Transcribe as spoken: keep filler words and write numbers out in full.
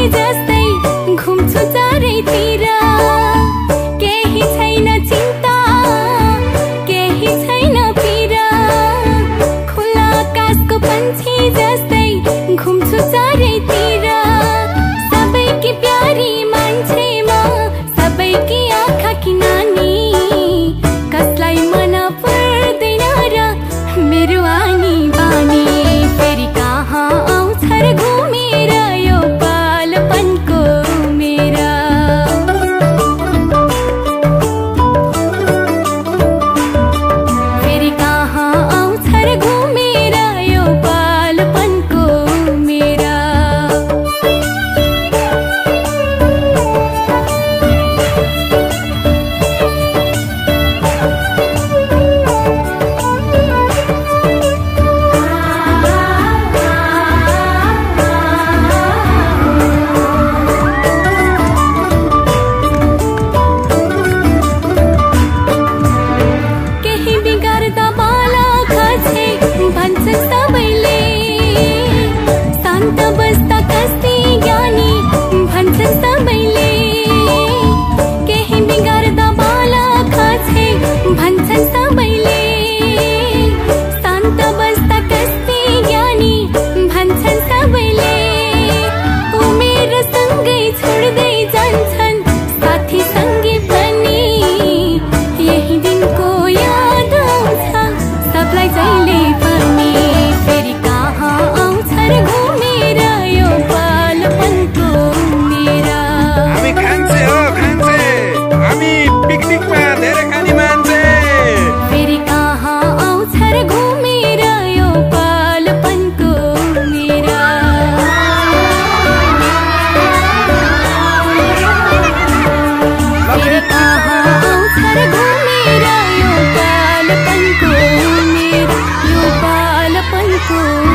जस्तै घुम्छु चारैतिर केही छैन चिन्ता केही छैन पीडा खुला आकाशको पंछी जस्तै घुम्छु चारैतिर सबैकी प्यारी मान्छे म सबैकी आँखाकी नानी कसलाई मन पर्दैन र मेरो आनी बानी फेरि कहाँ आउँछ र घुमेर यो बालपनको मेरा फेरि कहाँ आउँछ र घुमेर यो बालपनको मेरा Cool.